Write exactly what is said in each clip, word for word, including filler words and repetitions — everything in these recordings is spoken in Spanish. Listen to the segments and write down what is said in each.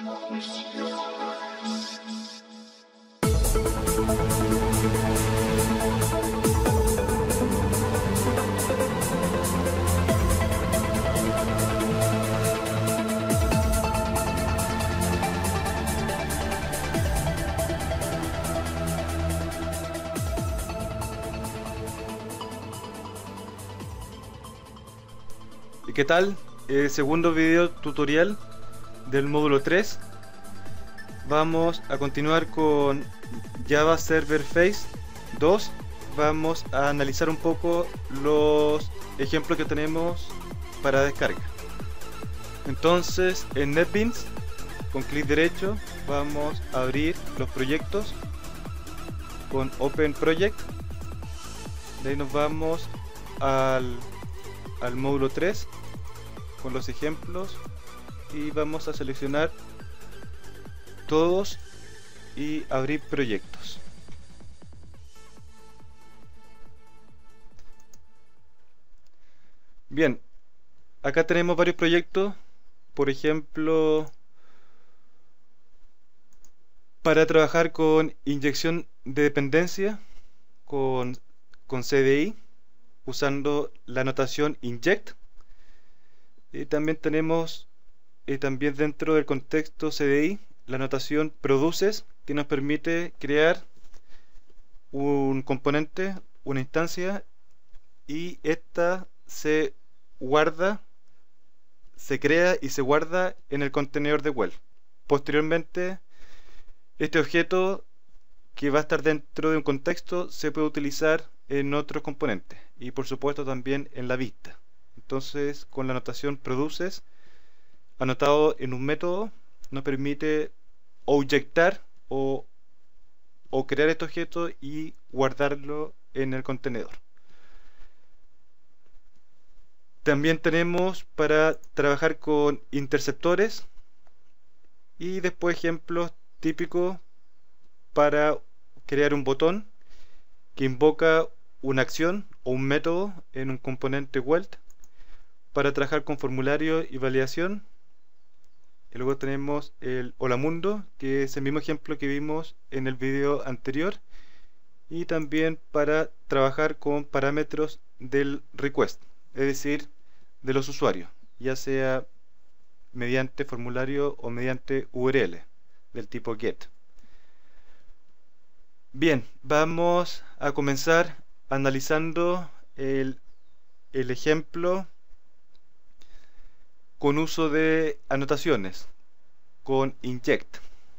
¿Y qué tal? Eh, segundo video tutorial del módulo tres. Vamos a continuar con Java Server Face dos. Vamos a analizar un poco los ejemplos que tenemos para descarga. Entonces, en NetBeans, con clic derecho, vamos a abrir los proyectos con Open Project. De ahí nos vamos al, al módulo tres con los ejemplos y vamos a seleccionar todos y abrir proyectos. Bien, acá tenemos varios proyectos, por ejemplo, para trabajar con inyección de dependencia con, con C D I usando la notación inject. Y también tenemos eh, también dentro del contexto C D I la notación produces, que nos permite crear un componente, una instancia, y esta se guarda, se crea y se guarda en el contenedor de Well. Posteriormente, este objeto que va a estar dentro de un contexto se puede utilizar en otros componentes y por supuesto también en la vista. Entonces, con la notación produces anotado en un método nos permite oyectar o, o crear este objeto y guardarlo en el contenedor. También tenemos para trabajar con interceptores y después ejemplos típicos para crear un botón que invoca una acción o un método en un componente Weld, para trabajar con formulario y validación. Y luego tenemos el Hola Mundo, que es el mismo ejemplo que vimos en el video anterior, y también para trabajar con parámetros del request, es decir, de los usuarios, ya sea mediante formulario o mediante U R L del tipo get. Bien, vamos a comenzar analizando el, el ejemplo con uso de anotaciones, con inject.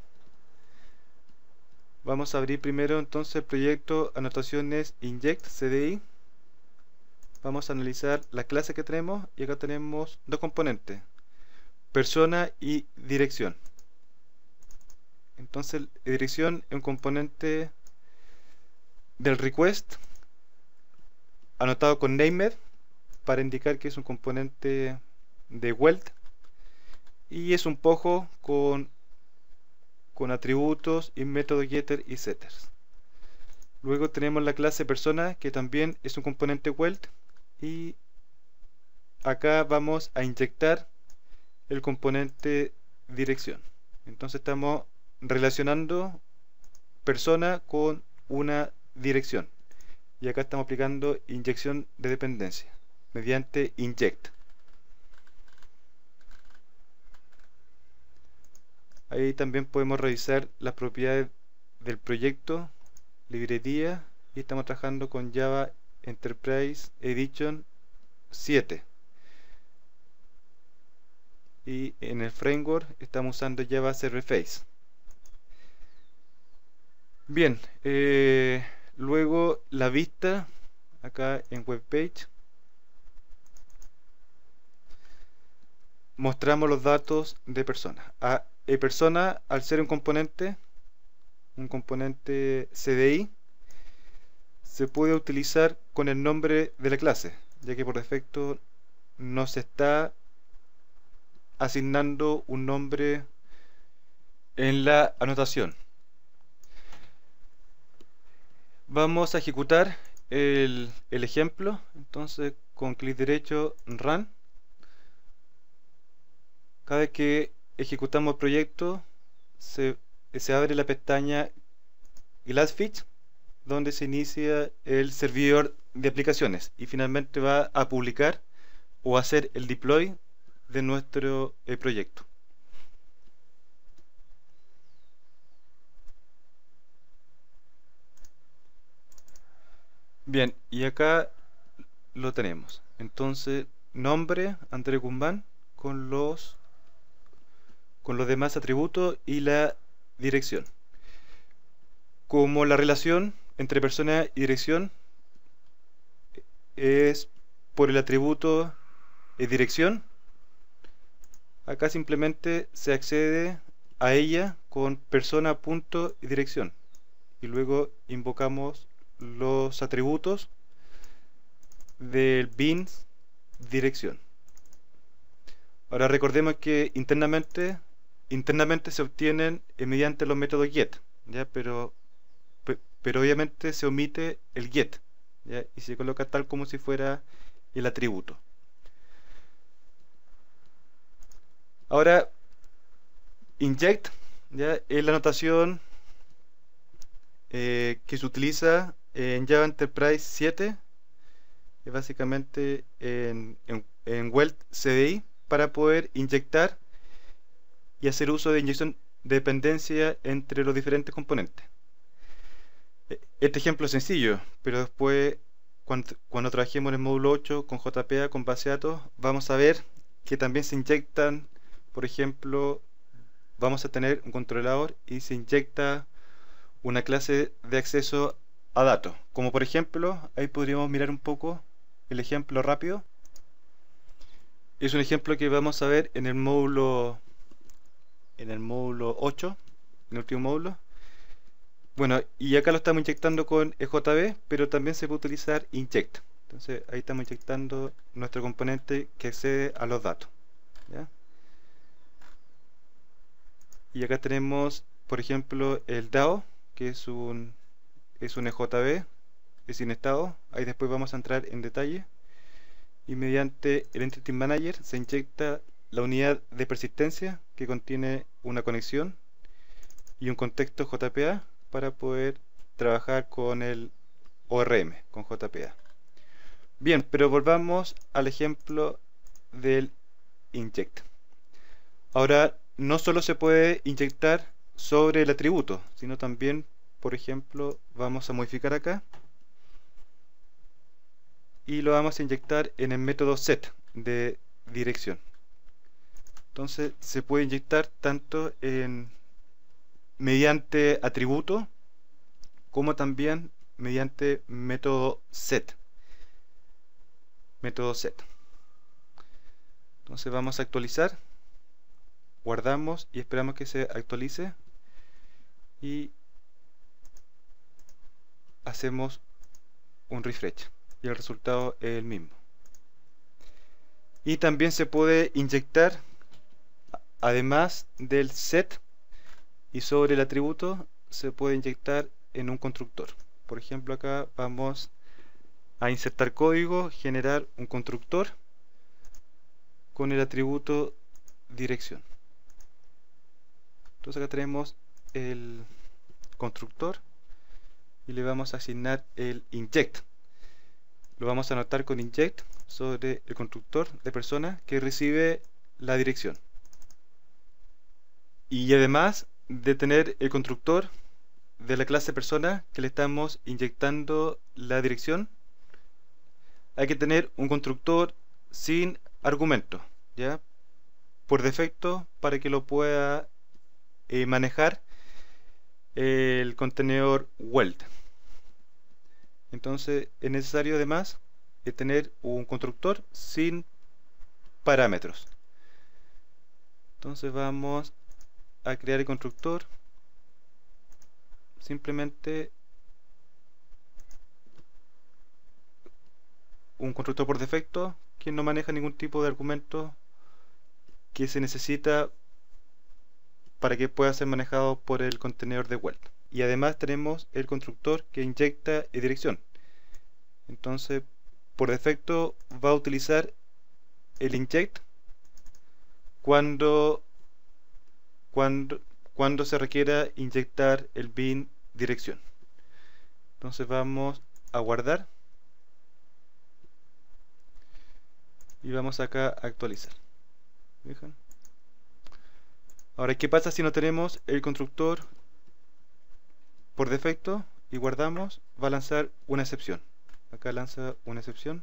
Vamos a abrir primero entonces el proyecto anotaciones inject C D I. Vamos a analizar la clase que tenemos y acá tenemos dos componentes, persona y dirección. Entonces, dirección es un componente del request anotado con named para indicar que es un componente de Weld, y es un pojo con, con atributos y método getter y setters. Luego tenemos la clase persona, que también es un componente Weld, y acá vamos a inyectar el componente dirección. Entonces estamos relacionando persona con una dirección, y acá estamos aplicando inyección de dependencia mediante inject. Ahí también podemos revisar las propiedades del proyecto, librería, y estamos trabajando con Java Enterprise Edition siete. Y en el framework estamos usando Java Server Face. Bien, eh, luego la vista, acá en web page, mostramos los datos de persona. A, e persona, al ser un componente, un componente C D I, se puede utilizar con el nombre de la clase, ya que por defecto no se está asignando un nombre en la anotación. Vamos a ejecutar el, el ejemplo. Entonces, con clic derecho, run. Cada vez que ejecutamos el proyecto, se, se abre la pestaña Glassfish, donde se inicia el servidor de aplicaciones y finalmente va a publicar o hacer el deploy de nuestro eh, proyecto. Bien, y acá lo tenemos. Entonces, nombre André Guzmán con los con los demás atributos y la dirección. Como la relación entre persona y dirección es por el atributo de dirección, acá simplemente se accede a ella con persona.dirección y luego invocamos los atributos del bin dirección. Ahora recordemos que internamente internamente se obtienen eh, mediante los métodos get, ¿ya? Pero, pe, pero obviamente se omite el get, ¿ya? Y se coloca tal como si fuera el atributo. Ahora, inject, ¿ya? Es la notación eh, que se utiliza en Java Enterprise siete, es básicamente en, en, en Weld C D I, para poder inyectar y hacer uso de inyección de dependencia entre los diferentes componentes. Este ejemplo es sencillo, pero después cuando, cuando trabajemos en el módulo ocho con J P A, con base de datos, vamos a ver que también se inyectan, por ejemplo, vamos a tener un controlador y se inyecta una clase de acceso a datos, como por ejemplo, ahí podríamos mirar un poco el ejemplo rápido. Es un ejemplo que vamos a ver en el módulo en el módulo ocho, en el último módulo. Bueno, y acá lo estamos inyectando con E J B, pero también se puede utilizar inject. Entonces ahí estamos inyectando nuestro componente que accede a los datos, ¿ya? Y acá tenemos, por ejemplo, el D A O, que es un es un E J B, es sin estado. Ahí después vamos a entrar en detalle. Y mediante el Entity Manager se inyecta la unidad de persistencia que contiene una conexión y un contexto J P A para poder trabajar con el O R M, con J P A. Bien, pero volvamos al ejemplo del inject. Ahora, no solo se puede inyectar sobre el atributo, sino también, por ejemplo, vamos a modificar acá y lo vamos a inyectar en el método set de dirección. Entonces se puede inyectar tanto en mediante atributo como también mediante método set. Método set. Entonces vamos a actualizar, guardamos y esperamos que se actualice y hacemos un refresh y el resultado es el mismo. Y también se puede inyectar, además del set y sobre el atributo, se puede inyectar en un constructor. Por ejemplo, acá vamos a insertar código, generar un constructor con el atributo dirección. Entonces acá tenemos el constructor y le vamos a asignar el inject. Lo vamos a anotar con inject sobre el constructor de persona que recibe la dirección. Y además de tener el constructor de la clase persona que le estamos inyectando la dirección, hay que tener un constructor sin argumento, ¿ya? Por defecto, para que lo pueda eh, manejar el contenedor Weld. Entonces es necesario además eh, tener un constructor sin parámetros. Entonces vamos a crear el constructor, simplemente un constructor por defecto que no maneja ningún tipo de argumento que se necesita para que pueda ser manejado por el contenedor de Weld. Y además tenemos el constructor que inyecta en dirección. Entonces por defecto va a utilizar el inject cuando cuando, cuando se requiera inyectar el bin dirección. Entonces vamos a guardar y vamos acá a actualizar. ¿Fijan? Ahora, ¿qué pasa si no tenemos el constructor por defecto y guardamos? Va a lanzar una excepción. Acá lanza una excepción,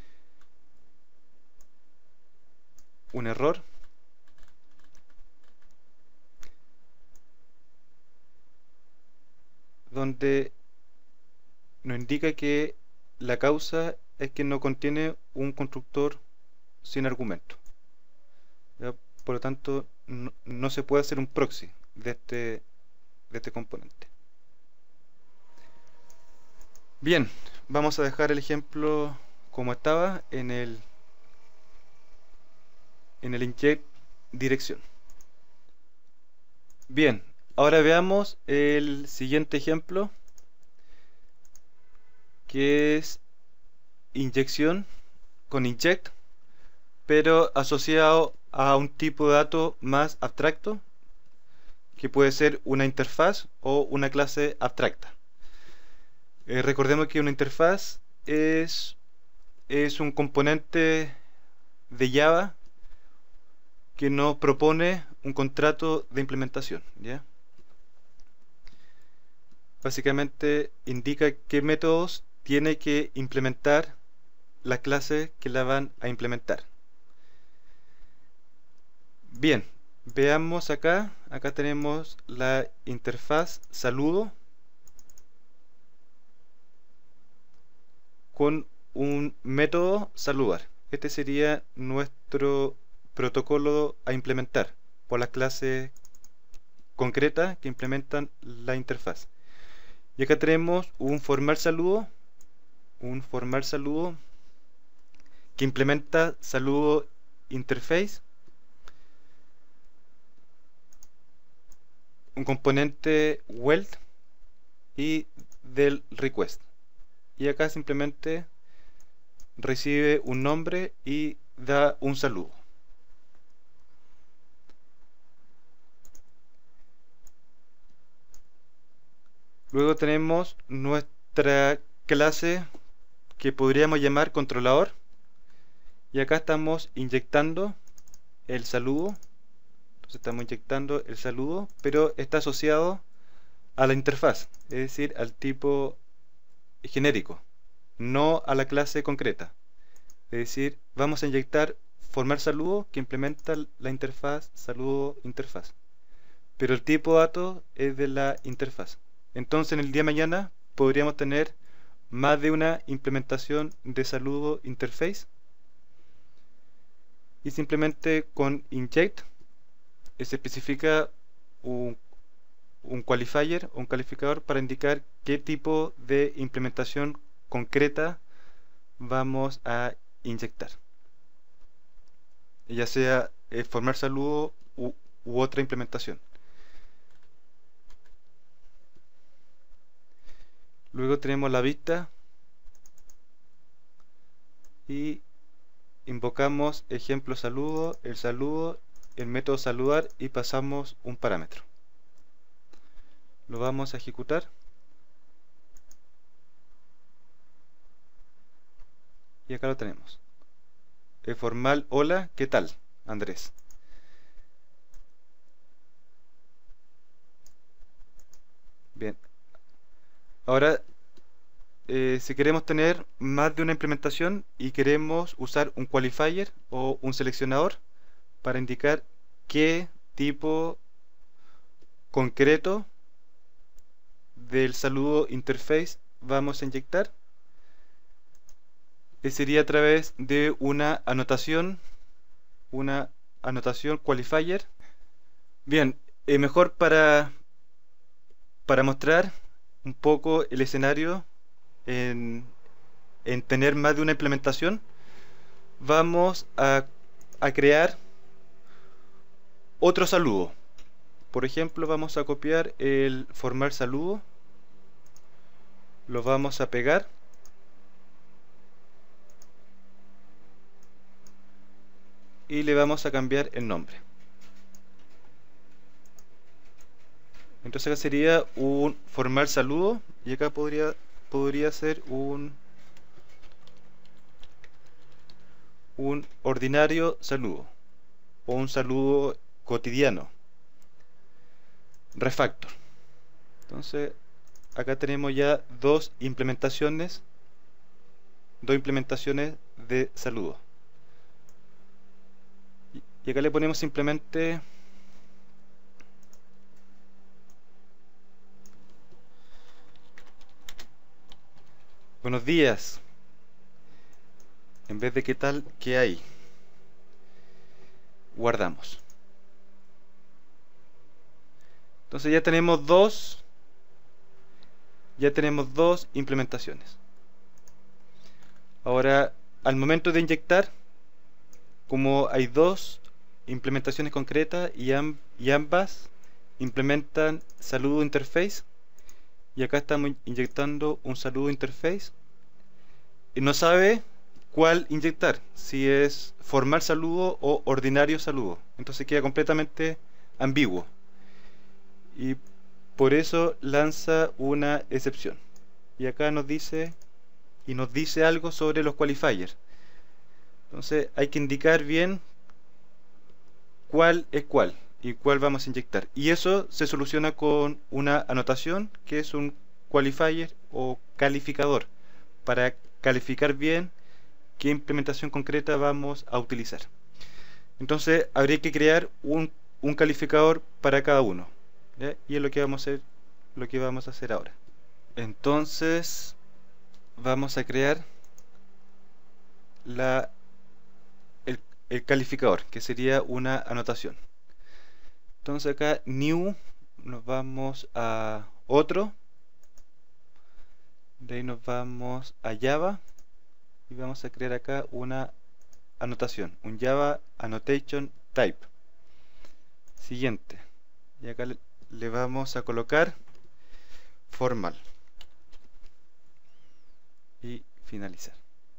un error, donde nos indica que la causa es que no contiene un constructor sin argumento. ¿Ya? Por lo tanto, no, no se puede hacer un proxy de este, de este componente. Bien, vamos a dejar el ejemplo como estaba en el en el inject dirección. Bien, ahora veamos el siguiente ejemplo, que es inyección con inject, pero asociado a un tipo de dato más abstracto, que puede ser una interfaz o una clase abstracta. Eh, recordemos que una interfaz es, es un componente de Java que nos propone un contrato de implementación, ¿ya? Básicamente indica qué métodos tiene que implementar las clases que la van a implementar. Bien, veamos acá, acá tenemos la interfaz saludo con un método saludar. Este sería nuestro protocolo a implementar por las clases concretas que implementan la interfaz. Y acá tenemos un formar saludo, un formar saludo que implementa saludo interface, un componente weld y del request. Y acá simplemente recibe un nombre y da un saludo. Luego tenemos nuestra clase que podríamos llamar controlador, y acá estamos inyectando el saludo. Entonces estamos inyectando el saludo, pero está asociado a la interfaz, es decir, al tipo genérico, no a la clase concreta. Es decir, vamos a inyectar formar saludo que implementa la interfaz saludo interfaz, pero el tipo de dato es de la interfaz. Entonces en el día de mañana podríamos tener más de una implementación de saludo interface, y simplemente con inject se especifica un, un qualifier o un calificador para indicar qué tipo de implementación concreta vamos a inyectar, ya sea eh, formar saludo u, u otra implementación. Luego tenemos la vista y invocamos ejemplo saludo, el saludo, el método saludar y pasamos un parámetro. Lo vamos a ejecutar y acá lo tenemos. El formal hola, ¿qué tal, Andrés? Bien. Ahora, eh, si queremos tener más de una implementación y queremos usar un qualifier o un seleccionador para indicar qué tipo concreto del saludo interface vamos a inyectar, eh, sería a través de una anotación, una anotación qualifier. Bien, eh, mejor para, para mostrar un poco el escenario en, en tener más de una implementación, vamos a, a crear otro saludo. Por ejemplo, vamos a copiar el formar saludo, lo vamos a pegar y le vamos a cambiar el nombre. Entonces acá sería un formal saludo y acá podría, podría ser un, un ordinario saludo o un saludo cotidiano. Refactor. Entonces acá tenemos ya dos implementaciones, dos implementaciones de saludo. Y acá le ponemos simplemente buenos días, en vez de qué tal, qué hay. Guardamos. Entonces ya tenemos dos, ya tenemos dos implementaciones. Ahora, al momento de inyectar, como hay dos implementaciones concretas y, amb y ambas implementan saludo interface, y acá estamos inyectando un saludo interface, y no sabe cuál inyectar, si es formal saludo o ordinario saludo. Entonces queda completamente ambiguo y por eso lanza una excepción. Y acá nos dice y nos dice algo sobre los qualifiers. Entonces hay que indicar bien cuál es cuál y cuál vamos a inyectar. Y eso se soluciona con una anotación que es un qualifier o calificador para calificar bien qué implementación concreta vamos a utilizar. Entonces habría que crear un, un calificador para cada uno, ¿ya? Y es lo que vamos a hacer, lo que vamos a hacer ahora. Entonces vamos a crear la, el, el calificador, que sería una anotación. Entonces acá new, nos vamos a otro, de ahí nos vamos a Java y vamos a crear acá una anotación, un Java Annotation Type. Siguiente, y acá le, le vamos a colocar formal y finalizar.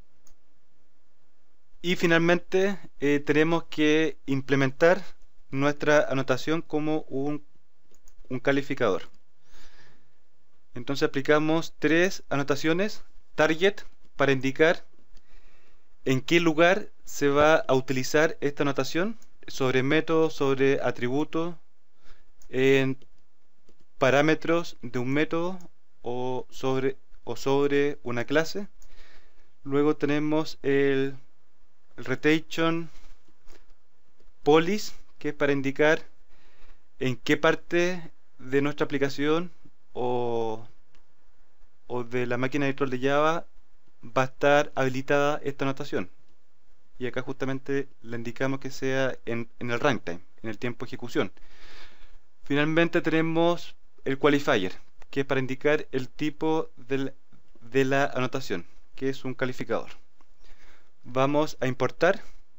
Y finalmente eh, tenemos que implementar nuestra anotación como un, un calificador. Entonces aplicamos tres anotaciones. Target, para indicar en qué lugar se va a utilizar esta anotación, sobre métodos, sobre atributos, en parámetros de un método o sobre, o sobre una clase. Luego tenemos el, el rotation police, que es para indicar en qué parte de nuestra aplicación o, o de la máquina virtual de Java va a estar habilitada esta anotación. Y acá justamente le indicamos que sea en, en el runtime, en el tiempo de ejecución. Finalmente tenemos el qualifier, que es para indicar el tipo del, de la anotación, que es un calificador. Vamos a importar.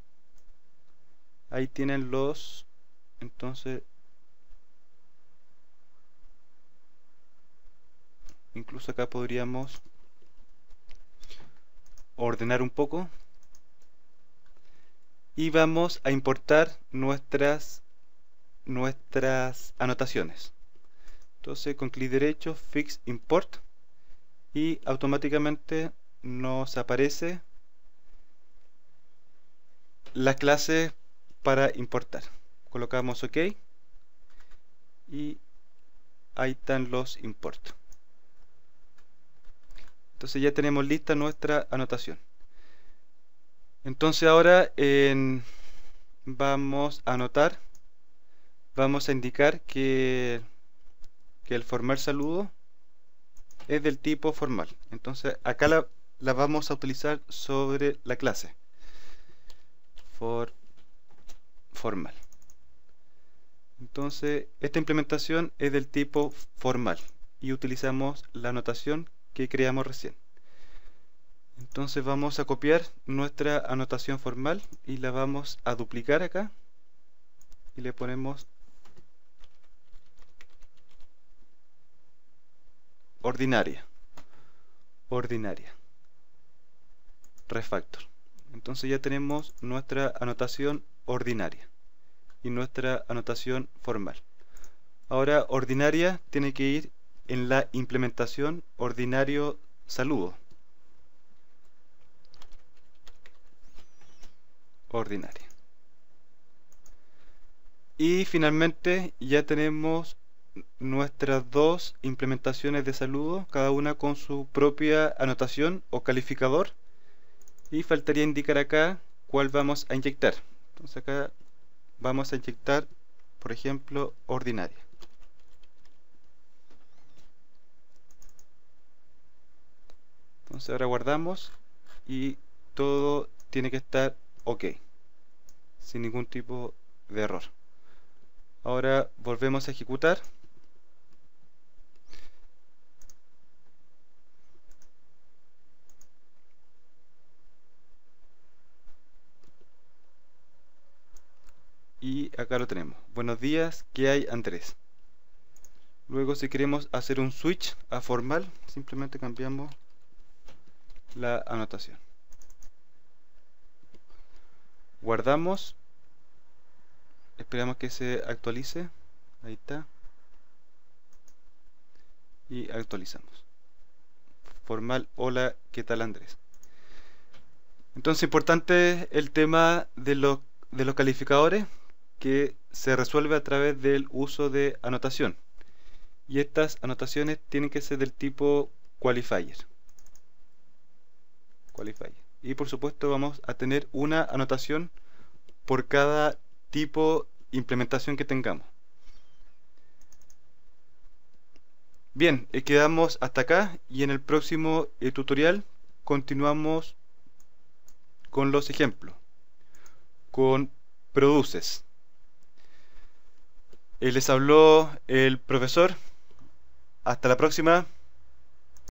Ahí tienen los, entonces, incluso acá podríamos ordenar un poco y vamos a importar nuestras nuestras anotaciones. Entonces con clic derecho fix import y automáticamente nos aparece las clases para importar. Colocamos OK y ahí están los import. Entonces ya tenemos lista nuestra anotación. Entonces ahora en, vamos a anotar, vamos a indicar que, que el formal saludo es del tipo formal. Entonces acá la, la vamos a utilizar sobre la clase for formal. Entonces esta implementación es del tipo formal y utilizamos la anotación que creamos recién. Entonces vamos a copiar nuestra anotación formal y la vamos a duplicar acá y le ponemos ordinaria, ordinaria, refactor. Entonces ya tenemos nuestra anotación ordinaria y nuestra anotación formal. Ahora ordinaria tiene que ir en la implementación ordinario saludo. Ordinaria. Y finalmente ya tenemos nuestras dos implementaciones de saludo, cada una con su propia anotación o calificador. Y faltaría indicar acá cuál vamos a inyectar. Entonces acá vamos a inyectar, por ejemplo, ordinaria. Entonces ahora guardamos y todo tiene que estar ok, sin ningún tipo de error. Ahora volvemos a ejecutar. Y acá lo tenemos. Buenos días, ¿qué hay, Andrés? Luego, si queremos hacer un switch a formal, simplemente cambiamos la anotación. Guardamos. Esperamos que se actualice. Ahí está. Y actualizamos. Formal, hola, ¿qué tal, Andrés? Entonces, importante el tema de los, de los calificadores, que se resuelve a través del uso de anotación. Y estas anotaciones tienen que ser del tipo qualifier. Qualifier. Y por supuesto vamos a tener una anotación por cada tipo de implementación que tengamos. Bien, eh, quedamos hasta acá y en el próximo eh, tutorial continuamos con los ejemplos, con produces. Eh, les habló el profesor. Hasta la próxima.